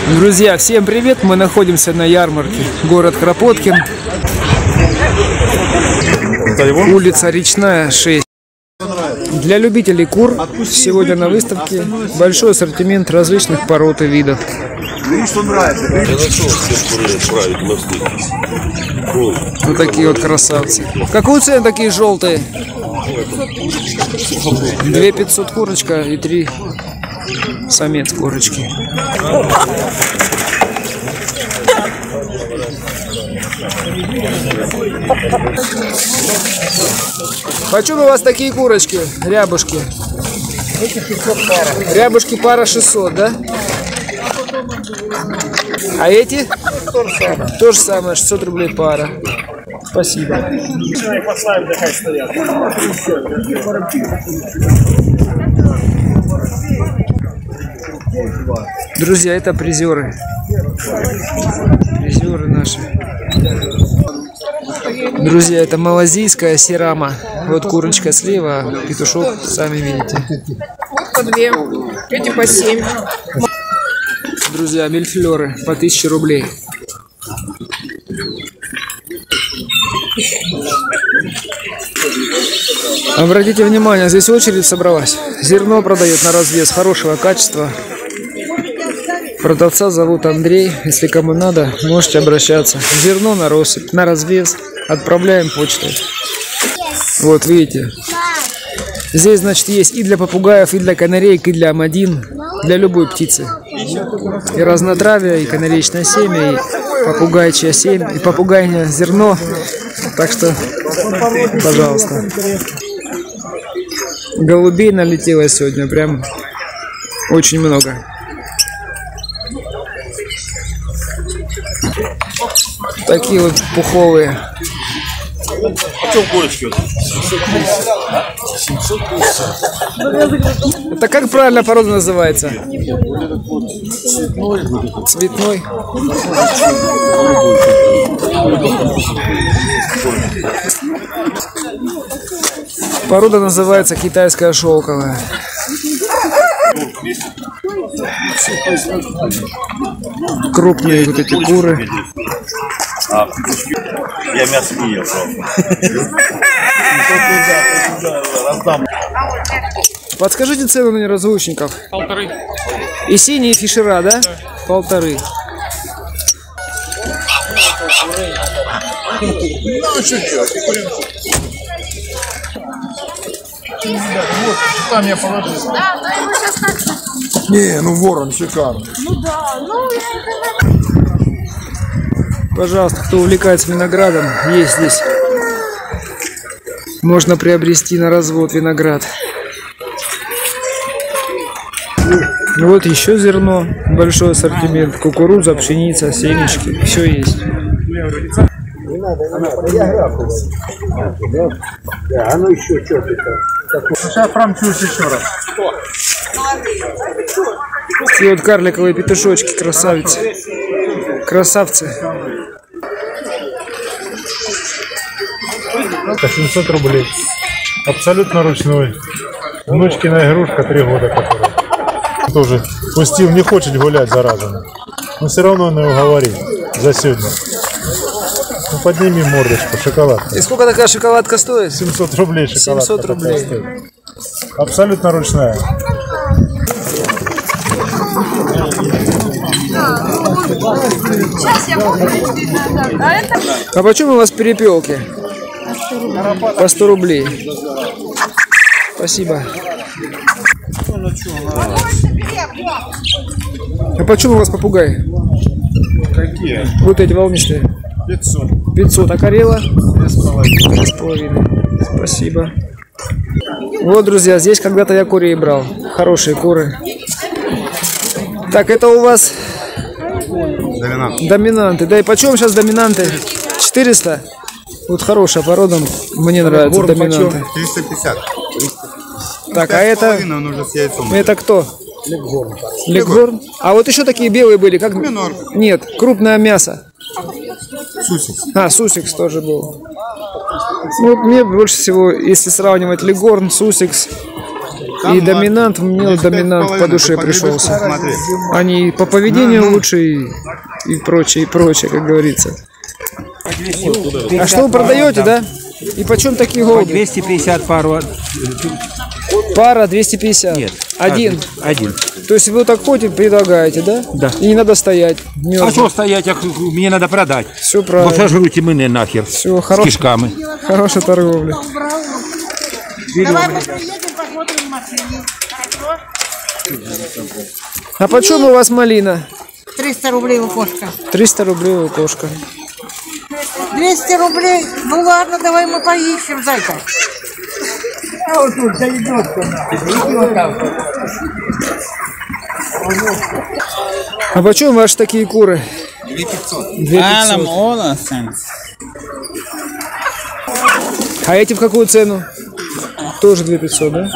Друзья, всем привет! Мы находимся на ярмарке, город Кропоткин, улица Речная, 6. Для любителей кур сегодня на выставке большой ассортимент различных пород и видов. Вот такие вот красавцы. Какую цену такие желтые? 2500 курочка и 3 самец курочки. Почем у вас такие курочки, рябушки? Рябушки пара 600, да? А эти? То же самое, 600 рублей пара. Спасибо. Друзья, это призеры. Призеры наши. Друзья, это малазийская сирама. Вот курочка слева, петушок, сами видите. Вот по 2, эти по 7. Друзья, мильфлеры по 1000 рублей. Обратите внимание, здесь очередь собралась. Зерно продает на развес хорошего качества. Продавца зовут Андрей. Если кому надо, можете обращаться. Зерно на россыпь, на развес. Отправляем почтой. Вот видите. Здесь, значит, есть и для попугаев, и для канареек, и для амадин, для любой птицы. И разнотравие, и канареечное семя, и попугайчье семя, и попугайное зерно. Так что, пожалуйста. Голубей налетело сегодня, прям очень много. Такие вот пуховые. А что курочки? 750. Это как правильно порода называется? Цветной. Порода называется китайская шелковая. Крупные вот эти куры. Я мясо не ел, правда. Подскажите цену на неразлучников. 1,5. И синие фишера, да? 1,5. Там я положил. Да, да, его сейчас так. Не, ну ворон шикарный. Ну да, ну Пожалуйста, кто увлекается виноградом, есть здесь. Можно приобрести на развод виноград. Вот еще зерно, большой ассортимент, кукуруза, пшеница, семечки, все есть. Сейчас промчусь еще раз. И вот карликовые петушочки, красавицы. Красавцы. 700 рублей. Абсолютно ручной. Внучкина игрушка 3 года которая. Тоже пустил, не хочет гулять, зараза. Но все равно он его говорит за сегодня. Ну подними мордочку, шоколадка. И сколько такая шоколадка стоит? 700 рублей шоколадка. 700 рублей. Стоит. Абсолютно ручная. сейчас я буду. А это А почем у вас перепелки? По 100 рублей. Спасибо. А почем у вас попугаи? Какие? Вот эти волнистые. 500. 500. А карела? 2,5. 2,5. Спасибо. Вот, друзья, здесь когда-то я курей брал. Хорошие куры. Так, это у вас доминанты. Да и почем сейчас доминанты? 400? Вот хорошая порода. Мне нравится доминанты. 350. Так, а это? Он уже с яйцом. Это кто? Леггорн. А вот еще такие белые были, как? Минор. Нет, крупное мясо. Сусикс. А, Сусикс тоже был. Ну, мне больше всего, если сравнивать Леггорн, Сусикс, И доминант, мне доминант по душе пришелся. Они по поведению лучше и прочее, как говорится. А что вы продаете, да? И почем такие голуби? 250 пару. Пара 250. Нет. Один. Один. То есть вы так ходите, предлагаете, да? Да. И не надо стоять. А что стоять? Мне надо продать. Все Бо правильно. сожруть мене нахер. Все, С кишками. хорошая торговля. Давай мы приедем, посмотрим в машине. Хорошо? А почем у вас малина? 300 рублей у кошка. 300 рублей у кошка. 200 рублей? Ну ладно, давай мы поищем, зайка. А почем ваши такие куры? 2500. А эти в какую цену? Тоже 2500, да?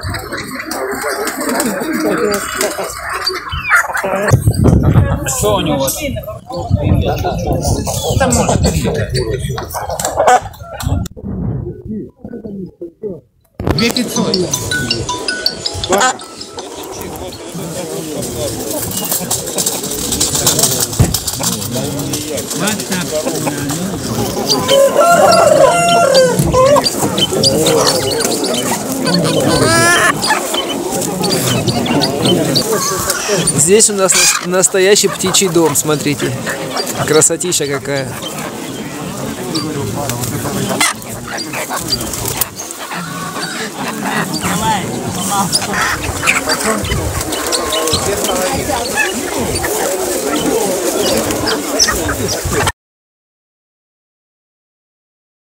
Что у него? Здесь у нас настоящий птичий дом, смотрите. Красотища какая.